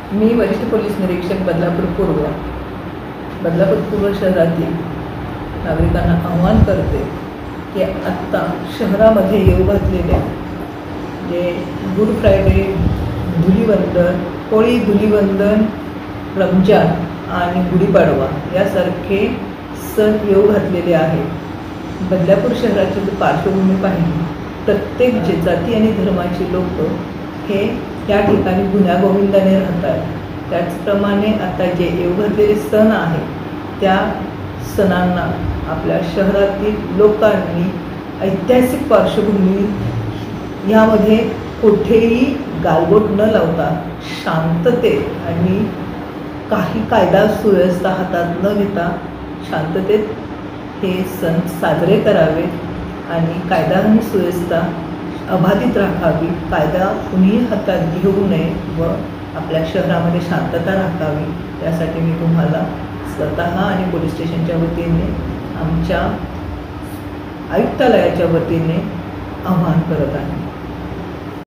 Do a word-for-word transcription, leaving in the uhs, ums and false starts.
मी वरिष्ठ पोलीस निरीक्षक बदलापूर पूर्व बदलापूर पूर्व शहरातील नागरिकांना आवाहन करते की आत्ता शहरामध्ये येऊ घातलेले जे गुड फ्रायडे, धुलीवंदन, होळी, धुलीवंदन, रमजान आणि गुढीपाडवा यासारखे सण येऊ घातलेले आहेत. बदलापूर शहराची जर पार्श्वभूमी पाहिली, प्रत्येक जे जाती आणि धर्माचे लोक हे या ठिकाणी गुण्यागोविंदाने राहतात. त्याचप्रमाणे आता जे येऊ घातलेले सण आहेत त्या सणांना आपल्या शहरातील लोकांनी ऐतिहासिक पार्श्वभूमी यामध्ये कुठेही गालबोट न लावता शांततेत आणि काही कायदा सुव्यवस्था हातात न घेता शांततेत हे सण साजरे करावेत आणि कायदा आणि सुव्यवस्था अबाधित राखावी. कायदा कुणीही हातात घेऊ नये व आपल्या शहरामध्ये शांतता राखावी यासाठी मी तुम्हाला स्वतः आणि पोलीस स्टेशनच्या वतीने आमच्या आयुक्तालयाच्या वतीने आवाहन करत आहे.